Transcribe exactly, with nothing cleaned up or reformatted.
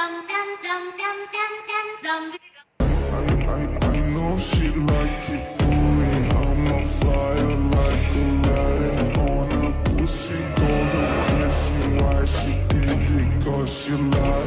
I, I know she like it for me. I'm a flyer like Aladdin on a pussy golden blessing. Why she did it? Cause she lied.